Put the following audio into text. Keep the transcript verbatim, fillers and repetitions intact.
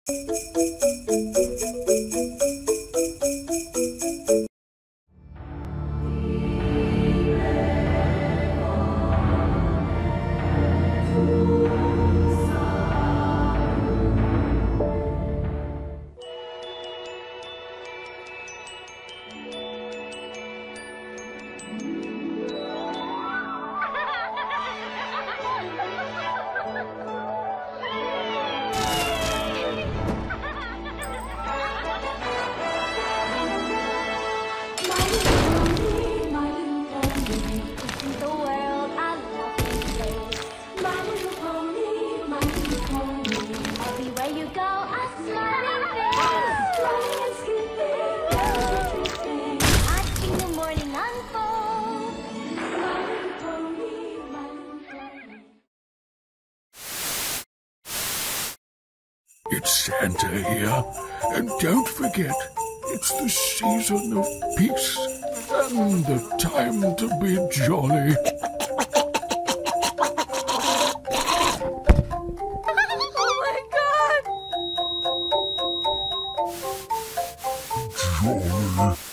It's Santa here, and don't forget, it's the season of peace and the time to be jolly. Oh my God! Jolly.